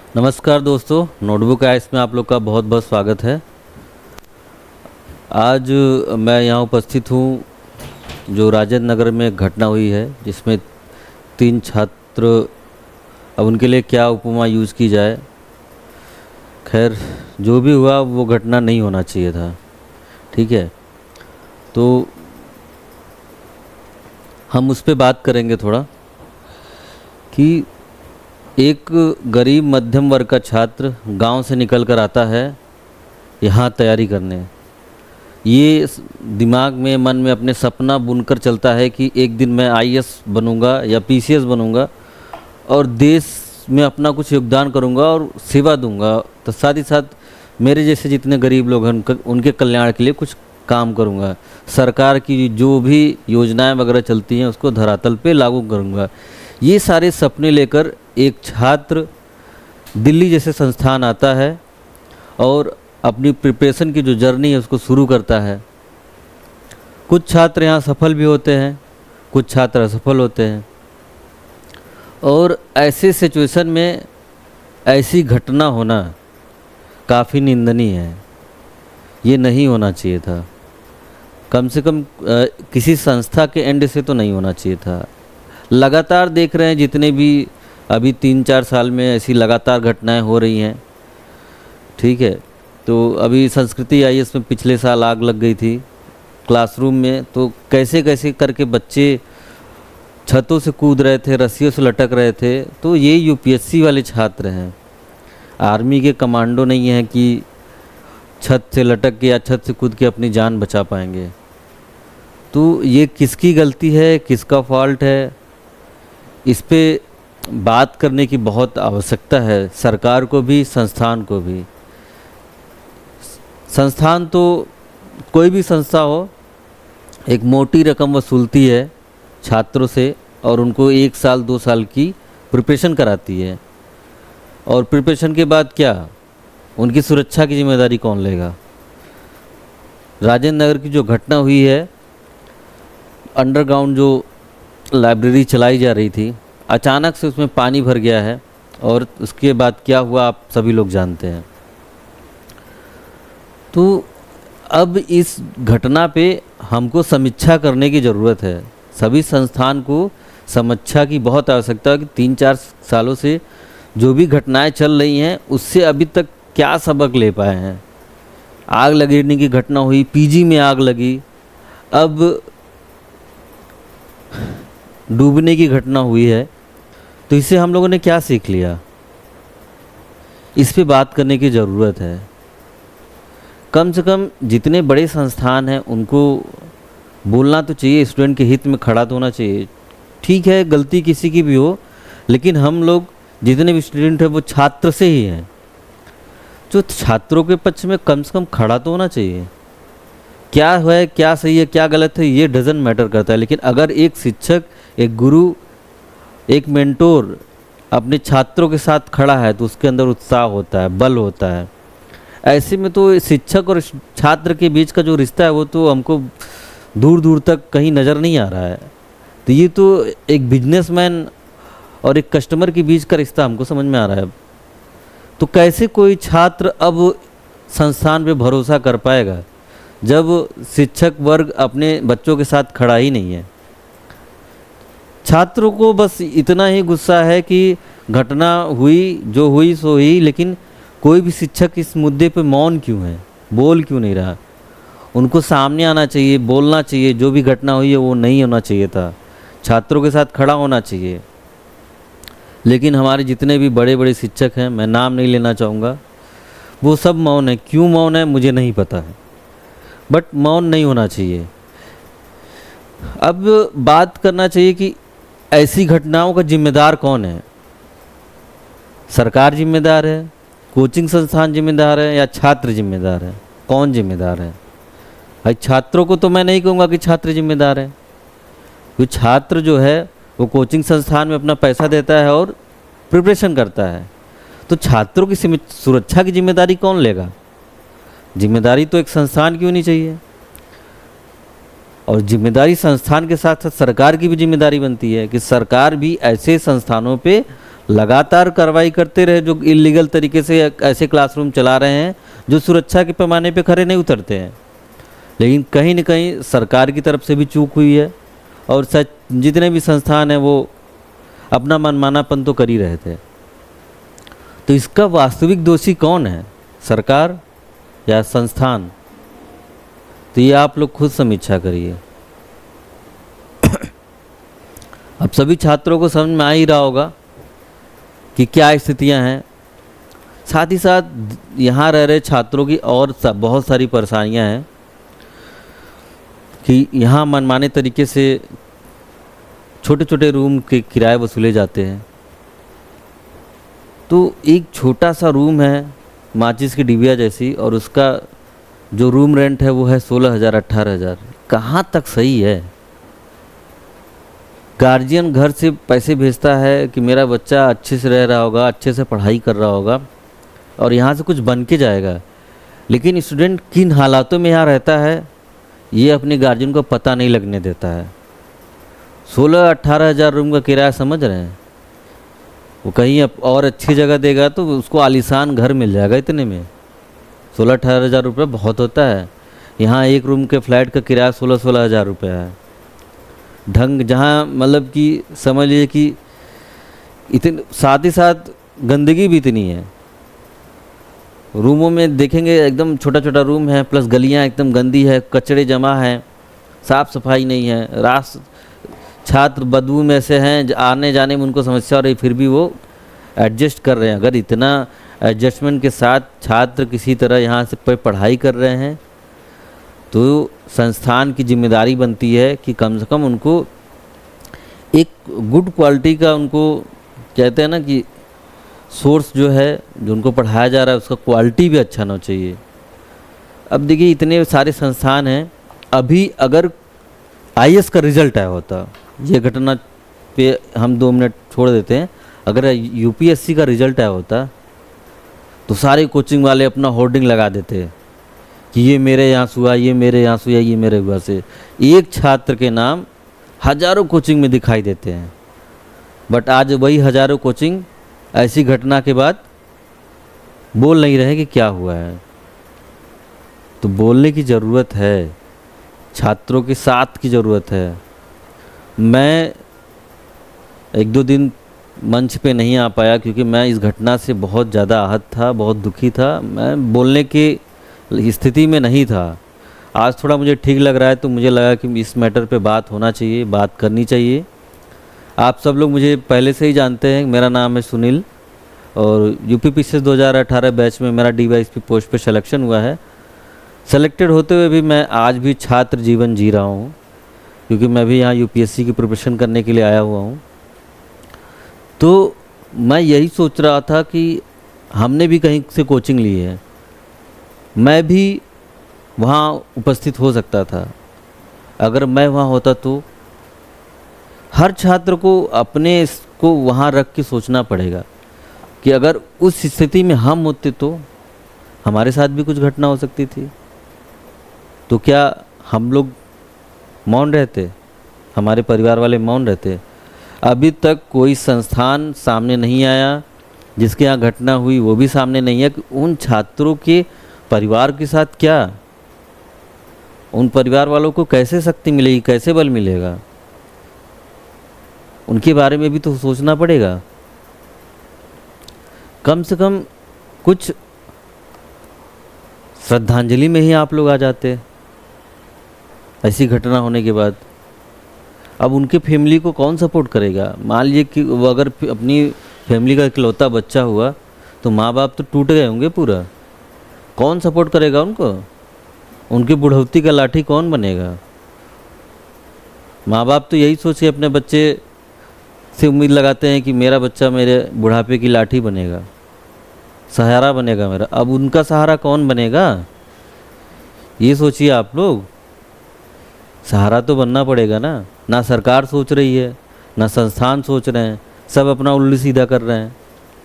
नमस्कार दोस्तों, notebook ice में आप लोग का बहुत बहुत स्वागत है। आज मैं यहाँ उपस्थित हूँ जो राजेंद्र नगर में एक घटना हुई है जिसमें 3 छात्र, अब उनके लिए क्या उपमा यूज़ की जाए। खैर, जो भी हुआ वो घटना नहीं होना चाहिए था। ठीक है, तो हम उस पर बात करेंगे थोड़ा कि एक गरीब मध्यम वर्ग का छात्र गांव से निकल कर आता है यहाँ तैयारी करने। ये दिमाग में, मन में अपने सपना बुनकर चलता है कि एक दिन मैं आईएएस बनूंगा या पीसीएस बनूंगा और देश में अपना कुछ योगदान करूंगा और सेवा दूंगा। तो साथ ही साथ मेरे जैसे जितने गरीब लोग हैं उनके कल्याण के लिए कुछ काम करूंगा। सरकार की जो भी योजनाएं वगैरह चलती हैं उसको धरातल पे लागू करूंगा। ये सारे सपने लेकर एक छात्र दिल्ली जैसे संस्थान आता है और अपनी प्रिपरेशन की जो जर्नी है उसको शुरू करता है। कुछ छात्र यहाँ सफल भी होते हैं, कुछ छात्र असफल होते हैं। और ऐसे सिचुएशन में ऐसी घटना होना काफ़ी निंदनीय है। ये नहीं होना चाहिए था। कम से कम किसी संस्था के एंड से तो नहीं होना चाहिए था। लगातार देख रहे हैं जितने भी अभी 3-4 साल में ऐसी लगातार घटनाएं हो रही हैं। ठीक है, तो अभी संस्कृति आईएएस में पिछले साल आग लग गई थी क्लासरूम में। तो कैसे कैसे करके बच्चे छतों से कूद रहे थे, रस्सियों से लटक रहे थे। तो ये यूपीएससी वाले छात्र हैं, आर्मी के कमांडो नहीं हैं कि छत से लटक के या छत से कूद के अपनी जान बचा पाएंगे। तो ये किसकी गलती है, किसका फॉल्ट है, इस पे बात करने की बहुत आवश्यकता है। सरकार को भी, संस्थान को भी। संस्थान तो कोई भी संस्था हो, एक मोटी रकम वसूलती है छात्रों से और उनको 1 साल 2 साल की प्रिपरेशन कराती है। और प्रिपरेशन के बाद क्या, उनकी सुरक्षा की जिम्मेदारी कौन लेगा। राजेंद्र नगर की जो घटना हुई है, अंडरग्राउंड जो लाइब्रेरी चलाई जा रही थी, अचानक से उसमें पानी भर गया है और उसके बाद क्या हुआ आप सभी लोग जानते हैं। तो अब इस घटना पे हमको समीक्षा करने की ज़रूरत है। सभी संस्थान को समीक्षा की बहुत आवश्यकता है कि 3-4 सालों से जो भी घटनाएं चल रही हैं उससे अभी तक क्या सबक ले पाए हैं। आग लगने की घटना हुई, पीजी में आग लगी, अब डूबने की घटना हुई है। तो इससे हम लोगों ने क्या सीख लिया, इस पे बात करने की ज़रूरत है। कम से कम जितने बड़े संस्थान हैं उनको बोलना तो चाहिए, स्टूडेंट के हित में खड़ा तो होना चाहिए। ठीक है, गलती किसी की भी हो, लेकिन हम लोग जितने भी स्टूडेंट हैं वो छात्र से ही हैं। जो छात्रों के पक्ष में कम से कम खड़ा तो होना चाहिए। क्या है, क्या सही है, क्या गलत है, ये डजंट मैटर करता है। लेकिन अगर एक शिक्षक, एक गुरु, एक मेंटोर अपने छात्रों के साथ खड़ा है तो उसके अंदर उत्साह होता है, बल होता है। ऐसे में तो शिक्षक और छात्र के बीच का जो रिश्ता है वो तो हमको दूर दूर तक कहीं नज़र नहीं आ रहा है। तो ये तो एक बिजनेसमैन और एक कस्टमर के बीच का रिश्ता हमको समझ में आ रहा है। तो कैसे कोई छात्र अब संस्थान पे भरोसा कर पाएगा जब शिक्षक वर्ग अपने बच्चों के साथ खड़ा ही नहीं है। छात्रों को बस इतना ही गुस्सा है कि घटना हुई, जो हुई सो हुई, लेकिन कोई भी शिक्षक इस मुद्दे पे मौन क्यों है, बोल क्यों नहीं रहा। उनको सामने आना चाहिए, बोलना चाहिए। जो भी घटना हुई है वो नहीं होना चाहिए था, छात्रों के साथ खड़ा होना चाहिए। लेकिन हमारे जितने भी बड़े बड़े शिक्षक हैं, मैं नाम नहीं लेना चाहूँगा, वो सब मौन है। क्यों मौन है मुझे नहीं पता है, बट मौन नहीं होना चाहिए। अब बात करना चाहिए कि ऐसी घटनाओं का जिम्मेदार कौन है। सरकार जिम्मेदार है, कोचिंग संस्थान जिम्मेदार है, या छात्र जिम्मेदार है? कौन जिम्मेदार है? भाई छात्रों को तो मैं नहीं कहूँगा कि छात्र जिम्मेदार है, क्योंकि छात्र जो है वो कोचिंग संस्थान में अपना पैसा देता है और प्रिपरेशन करता है। तो छात्रों की सुरक्षा की जिम्मेदारी कौन लेगा? जिम्मेदारी तो एक संस्थान की होनी चाहिए। और जिम्मेदारी संस्थान के साथ साथ सरकार की भी जिम्मेदारी बनती है कि सरकार भी ऐसे संस्थानों पे लगातार कार्रवाई करते रहे जो इलीगल तरीके से ऐसे क्लासरूम चला रहे हैं जो सुरक्षा के पैमाने पे खरे नहीं उतरते हैं। लेकिन कहीं न कहीं सरकार की तरफ से भी चूक हुई है और सच जितने भी संस्थान हैं वो अपना मनमानापन तो कर ही रहे थे। तो इसका वास्तविक दोषी कौन है, सरकार या संस्थान? तो ये आप लोग खुद समीक्षा करिए। अब सभी छात्रों को समझ में आ ही रहा होगा कि क्या स्थितियां हैं। साथ ही साथ यहाँ रह रहे छात्रों की और बहुत सारी परेशानियां हैं कि यहाँ मनमाने तरीके से छोटे छोटे रूम के किराए वसूले जाते हैं। तो एक छोटा सा रूम है माचिस की डिबिया जैसी और उसका जो रूम रेंट है वो है 16,000 18,000। कहाँ तक सही है? गार्जियन घर से पैसे भेजता है कि मेरा बच्चा अच्छे से रह रहा होगा, अच्छे से पढ़ाई कर रहा होगा और यहाँ से कुछ बन के जाएगा, लेकिन स्टूडेंट किन हालातों में यहाँ रहता है ये अपने गार्जियन को पता नहीं लगने देता है। 16-18 हज़ार रूम का किराया समझ रहे हैं? वो कहीं और अच्छी जगह देगा तो उसको आलीशान घर मिल जाएगा इतने में। 16-18 हज़ार रुपये बहुत होता है। यहाँ एक रूम के फ्लैट का किराया 16-16 हज़ार रुपये है। ढंग जहाँ मतलब कि समझ लीजिए कि इतने, साथ ही साथ गंदगी भी इतनी है रूमों में। देखेंगे एकदम छोटा छोटा रूम है, प्लस गलियाँ एकदम गंदी है, कचड़े जमा हैं, साफ़ सफाई नहीं है। छात्र बदबू में से हैं, आने जाने में उनको समस्या हो रही, फिर भी वो एडजस्ट कर रहे हैं। अगर इतना एडजस्टमेंट के साथ छात्र किसी तरह यहाँ से पढ़ाई कर रहे हैं तो संस्थान की जिम्मेदारी बनती है कि कम से कम उनको एक गुड क्वालिटी का, उनको कहते हैं ना कि सोर्स जो है जो उनको पढ़ाया जा रहा है उसका क्वालिटी भी अच्छा होना चाहिए। अब देखिए इतने सारे संस्थान हैं, अभी अगर आईएएस का रिज़ल्ट आया होता, ये घटना पे हम 2 मिनट छोड़ देते हैं, अगर यूपीएससी का रिज़ल्ट आया होता तो सारे कोचिंग वाले अपना होर्डिंग लगा देते कि ये मेरे यहाँ से हुआ, ये मेरे यहाँ से हुआ, ये मेरे हुआ से। एक छात्र के नाम हज़ारों कोचिंग में दिखाई देते हैं, बट आज वही हज़ारों कोचिंग ऐसी घटना के बाद बोल नहीं रहे कि क्या हुआ है। तो बोलने की ज़रूरत है, छात्रों के साथ की ज़रूरत है। मैं 1-2 दिन मंच पे नहीं आ पाया क्योंकि मैं इस घटना से बहुत ज़्यादा आहत था, बहुत दुखी था। मैं बोलने की स्थिति में नहीं था। आज थोड़ा मुझे ठीक लग रहा है तो मुझे लगा कि इस मैटर पे बात होना चाहिए, बात करनी चाहिए। आप सब लोग मुझे पहले से ही जानते हैं, मेरा नाम है सुनील और यूपीपीसीएस 2018 बैच में मेरा डीवाईएसपी पोस्ट पे सिलेक्शन हुआ है। सेलेक्टेड होते हुए भी मैं आज भी छात्र जीवन जी रहा हूँ क्योंकि मैं भी यहाँ यूपीएससी की प्रिपरेशन करने के लिए आया हुआ हूँ। तो मैं यही सोच रहा था कि हमने भी कहीं से कोचिंग ली है, मैं भी वहाँ उपस्थित हो सकता था। अगर मैं वहाँ होता तो हर छात्र को अपने को वहाँ रख के सोचना पड़ेगा कि अगर उस स्थिति में हम होते तो हमारे साथ भी कुछ घटना हो सकती थी। तो क्या हम लोग मौन रहते, हमारे परिवार वाले मौन रहते? अभी तक कोई संस्थान सामने नहीं आया जिसके यहाँ घटना हुई, वो भी सामने नहीं है कि उन छात्रों के परिवार के साथ क्या, उन परिवार वालों को कैसे शक्ति मिलेगी, कैसे बल मिलेगा, उनके बारे में भी तो सोचना पड़ेगा। कम से कम कुछ श्रद्धांजलि में ही आप लोग आ जाते ऐसी घटना होने के बाद। अब उनके फैमिली को कौन सपोर्ट करेगा? मान लीजिए कि वो अगर अपनी फैमिली का इकलौता बच्चा हुआ तो माँ बाप तो टूट गए होंगे पूरा। कौन सपोर्ट करेगा उनको? उनकी बुढ़ौती का लाठी कौन बनेगा? माँ बाप तो यही सोच के अपने बच्चे से उम्मीद लगाते हैं कि मेरा बच्चा मेरे बुढ़ापे की लाठी बनेगा, सहारा बनेगा मेरा। अब उनका सहारा कौन बनेगा ये सोचिए आप लोग। सहारा तो बनना पड़ेगा ना। ना सरकार सोच रही है, ना संस्थान सोच रहे हैं, सब अपना उल्लू सीधा कर रहे हैं।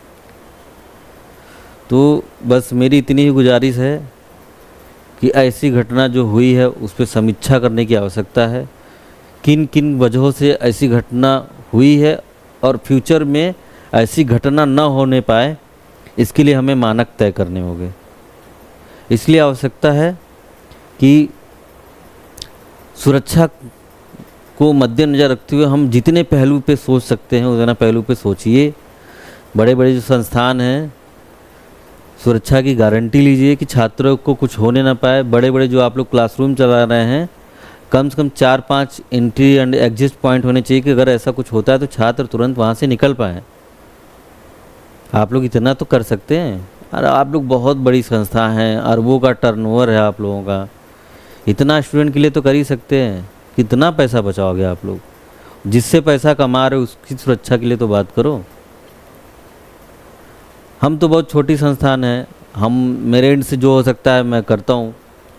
तो बस मेरी इतनी ही गुजारिश है कि ऐसी घटना जो हुई है उस पर समीक्षा करने की आवश्यकता है। किन किन वजहों से ऐसी घटना हुई है और फ्यूचर में ऐसी घटना न होने पाए, इसके लिए हमें मानक तय करने होंगे। इसलिए आवश्यकता है कि सुरक्षा को मद्देनज़र रखते हुए हम जितने पहलू पे सोच सकते हैं उतना पहलू पे सोचिए। बड़े बड़े जो संस्थान हैं, सुरक्षा की गारंटी लीजिए कि छात्रों को कुछ होने ना पाए। बड़े बड़े जो आप लोग क्लासरूम चला रहे हैं, कम से कम 4-5 एंट्री एंड एग्जिट पॉइंट होने चाहिए कि अगर ऐसा कुछ होता है तो छात्र तुरंत वहाँ से निकल पाएँ। आप लोग इतना तो कर सकते हैं। और आप लोग बहुत बड़ी संस्था हैं, अरबों का टर्नओवर है आप लोगों का, इतना स्टूडेंट के लिए तो कर ही सकते हैं। कितना पैसा बचाओगे आप लोग? जिससे पैसा कमा रहे हो उसकी सुरक्षा के लिए तो बात करो। हम तो बहुत छोटी संस्थान है, हम मेरे एंड से जो हो सकता है मैं करता हूँ।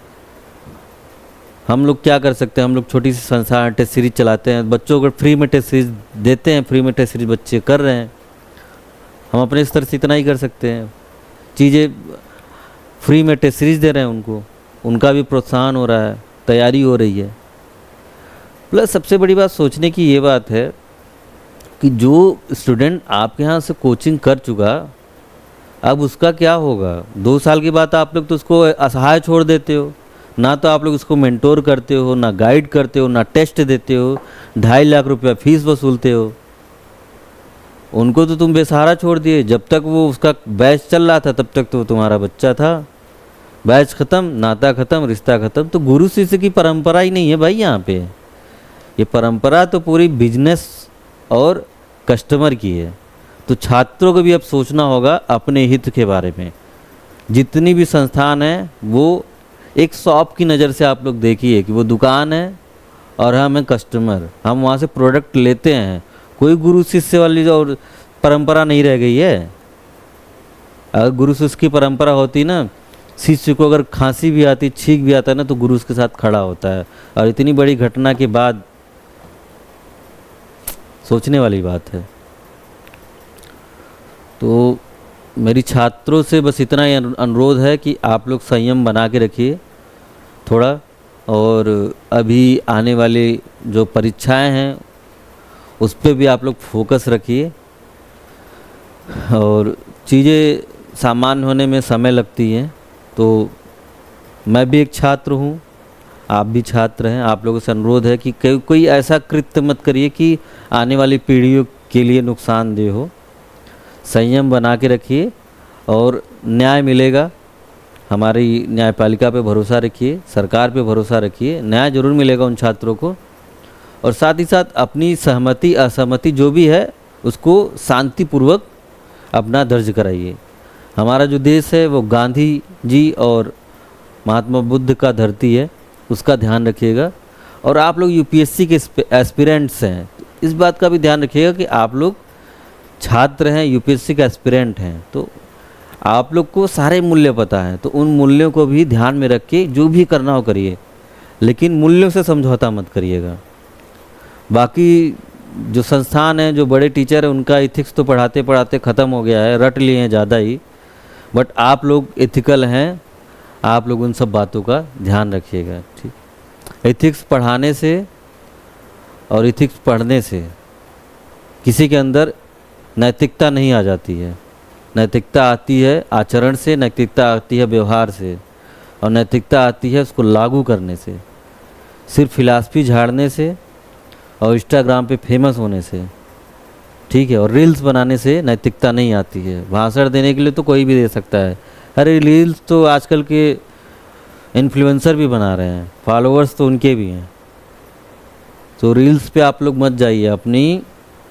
हम लोग क्या कर सकते हैं? हम लोग छोटी सी संस्था है, टेस्ट सीरीज चलाते हैं, बच्चों को फ्री में टेस्ट सीरीज देते हैं, फ्री में टेस्ट सीरीज बच्चे कर रहे हैं। हम अपने स्तर से इतना ही कर सकते हैं। चीज़ें फ्री में टेस्ट सीरीज दे रहे हैं उनको, उनका भी प्रोत्साहन हो रहा है, तैयारी हो रही है। प्लस सबसे बड़ी बात सोचने की ये बात है कि जो स्टूडेंट आपके यहाँ से कोचिंग कर चुका, अब उसका क्या होगा? 2 साल के बाद आप लोग तो उसको असहाय छोड़ देते हो। ना तो आप लोग उसको मेंटोर करते हो, ना गाइड करते हो, ना टेस्ट देते हो, 2.5 लाख रुपया फीस वसूलते हो। उनको तो तुम बेसहारा छोड़ दिए। जब तक वो उसका बैच चल रहा था तब तक तो तुम्हारा बच्चा था। बैच ख़त्म, नाता ख़त्म, रिश्ता ख़त्म। तो गुरु शिष्य की परंपरा ही नहीं है भाई यहाँ पे। ये परंपरा तो पूरी बिजनेस और कस्टमर की है। तो छात्रों को भी अब सोचना होगा अपने हित के बारे में। जितनी भी संस्थान है वो एक शॉप की नज़र से आप लोग देखिए कि वो दुकान है और हम हैं कस्टमर, हम वहाँ से प्रोडक्ट लेते हैं। कोई गुरु शिष्य वाली जो परंपरा नहीं रह गई है। अगर गुरु शिष्य की परंपरा होती ना, शिष्य को अगर खांसी भी आती, छींक भी आता है ना, तो गुरु उसके साथ खड़ा होता है। और इतनी बड़ी घटना के बाद सोचने वाली बात है। तो मेरी छात्रों से बस इतना ही अनुरोध है कि आप लोग संयम बना के रखिए थोड़ा। और अभी आने वाली जो परीक्षाएं हैं उस पर भी आप लोग फोकस रखिए। और चीज़ें सामान्य होने में समय लगती हैं। तो मैं भी एक छात्र हूँ, आप भी छात्र हैं। आप लोगों से अनुरोध है कि कोई ऐसा कृत्य मत करिए कि आने वाली पीढ़ियों के लिए नुकसानदेह हो। संयम बना के रखिए और न्याय मिलेगा। हमारी न्यायपालिका पे भरोसा रखिए, सरकार पे भरोसा रखिए, न्याय जरूर मिलेगा उन छात्रों को। और साथ ही साथ अपनी सहमति असहमति जो भी है उसको शांतिपूर्वक अपना दर्ज कराइए। हमारा जो देश है वो गांधी जी और महात्मा बुद्ध का धरती है, उसका ध्यान रखिएगा। और आप लोग यूपीएससी के एस्पिरेंट्स हैं, इस बात का भी ध्यान रखिएगा कि आप लोग छात्र हैं, यूपीएससी के एस्पिरेंट हैं। तो आप लोग को सारे मूल्य पता है, तो उन मूल्यों को भी ध्यान में रख के जो भी करना हो करिए, लेकिन मूल्यों से समझौता मत करिएगा। बाकी जो संस्थान हैं, जो बड़े टीचर हैं, उनका एथिक्स तो पढ़ाते पढ़ाते ख़त्म हो गया है, रट लिए हैं ज़्यादा ही। बट आप लोग एथिकल हैं, आप लोग उन सब बातों का ध्यान रखिएगा। ठीक, एथिक्स पढ़ाने से और एथिक्स पढ़ने से किसी के अंदर नैतिकता नहीं आ जाती है। नैतिकता आती है आचरण से, नैतिकता आती है व्यवहार से, और नैतिकता आती है उसको लागू करने से। सिर्फ फिलॉसफी झाड़ने से और इंस्टाग्राम पे फेमस होने से, ठीक है, और रील्स बनाने से नैतिकता नहीं आती है। भाषण देने के लिए तो कोई भी दे सकता है। अरे रील्स तो आजकल के इन्फ्लुएंसर भी बना रहे हैं, फॉलोअर्स तो उनके भी हैं। तो रील्स पे आप लोग मत जाइए।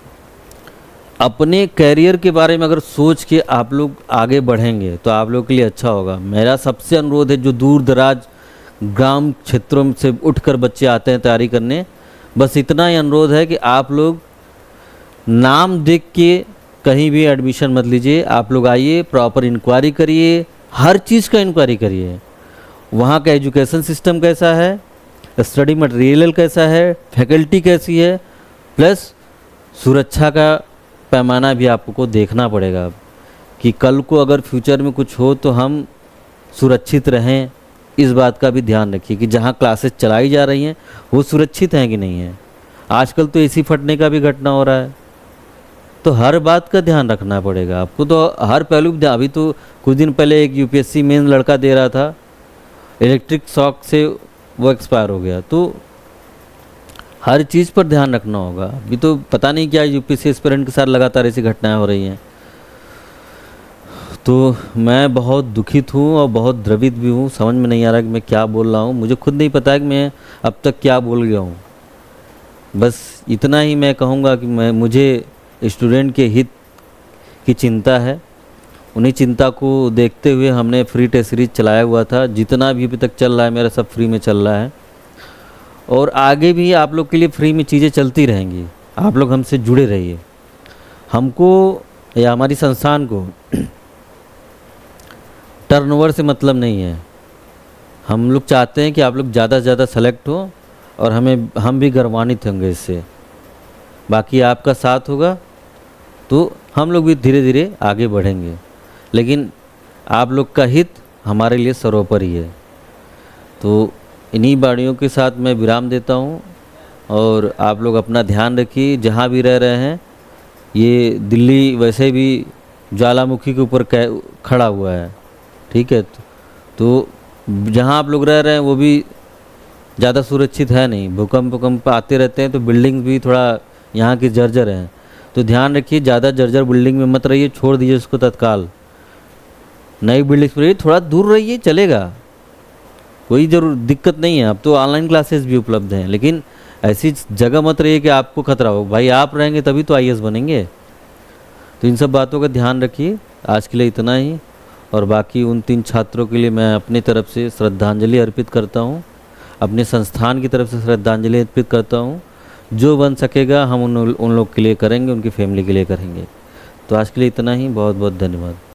अपने कैरियर के बारे में अगर सोच के आप लोग आगे बढ़ेंगे तो आप लोग के लिए अच्छा होगा। मेरा सबसे अनुरोध है, जो दूर दराज ग्राम क्षेत्रों से उठकर बच्चे आते हैं तैयारी करने, बस इतना ही अनुरोध है कि आप लोग नाम देख के कहीं भी एडमिशन मत लीजिए। आप लोग आइए, प्रॉपर इंक्वायरी करिए, हर चीज़ का इंक्वायरी करिए। वहाँ का एजुकेशन सिस्टम कैसा है, स्टडी मटेरियल कैसा है, फैकल्टी कैसी है, प्लस सुरक्षा का पैमाना भी आपको देखना पड़ेगा कि कल को अगर फ्यूचर में कुछ हो तो हम सुरक्षित रहें। इस बात का भी ध्यान रखिए कि जहाँ क्लासेस चलाई जा रही हैं वो सुरक्षित हैं कि नहीं है। आजकल तो एसी फटने का भी घटना हो रहा है। तो हर बात का ध्यान रखना पड़ेगा आपको, तो हर पहलू अभी तो कुछ दिन पहले एक यूपीएससी मेन लड़का दे रहा था, इलेक्ट्रिक शॉक से वो एक्सपायर हो गया। तो हर चीज़ पर ध्यान रखना होगा। अभी तो पता नहीं क्या यूपीएससी एस्पिरेंट के साथ लगातार ऐसी घटनाएं हो रही हैं। तो मैं बहुत दुखित हूँ और बहुत द्रवित भी हूँ, समझ में नहीं आ रहा कि मैं क्या बोल रहा हूँ। मुझे खुद नहीं पता है कि मैं अब तक क्या बोल गया हूँ। बस इतना ही मैं कहूँगा कि मुझे स्टूडेंट के हित की चिंता है। उन्हीं चिंता को देखते हुए हमने फ्री टेस्ट सीरीज चलाया हुआ था। जितना भी अभी तक चल रहा है मेरा सब फ्री में चल रहा है, और आगे भी आप लोग के लिए फ्री में चीज़ें चलती रहेंगी। आप लोग हमसे जुड़े रहिए। हमको या हमारी संस्थान को टर्नओवर से मतलब नहीं है। हम लोग चाहते हैं कि आप लोग ज़्यादा से ज़्यादा सेलेक्ट हो, और हम भी गर्वान्वित होंगे इससे। बाकी आपका साथ होगा तो हम लोग भी धीरे धीरे आगे बढ़ेंगे, लेकिन आप लोग का हित हमारे लिए सर्वोपरि है। तो इन्हीं बाणियों के साथ मैं विराम देता हूँ, और आप लोग अपना ध्यान रखिए जहाँ भी रह रहे हैं। ये दिल्ली वैसे भी ज्वालामुखी के ऊपर खड़ा हुआ है, ठीक है। तो जहाँ आप लोग रह रहे हैं वो भी ज़्यादा सुरक्षित है नहीं। भूकंप आते रहते हैं, तो बिल्डिंग भी थोड़ा यहाँ की जर्जर हैं। तो ध्यान रखिए, ज़्यादा जर्जर बिल्डिंग में मत रहिए, छोड़ दीजिए उसको तत्काल। नई बिल्डिंग पर थोड़ा दूर रहिए, चलेगा, कोई जरूर दिक्कत नहीं है। अब तो ऑनलाइन क्लासेस भी उपलब्ध हैं, लेकिन ऐसी जगह मत रहिए कि आपको खतरा हो। भाई आप रहेंगे तभी तो आईएएस बनेंगे। तो इन सब बातों का ध्यान रखिए। आज के लिए इतना ही, और बाकी उन 3 छात्रों के लिए मैं अपनी तरफ से श्रद्धांजलि अर्पित करता हूँ, अपने संस्थान की तरफ से श्रद्धांजलि अर्पित करता हूँ। जो बन सकेगा हम उन लोग के लिए करेंगे, उनकी फैमिली के लिए करेंगे। तो आज के लिए इतना ही। बहुत बहुत धन्यवाद।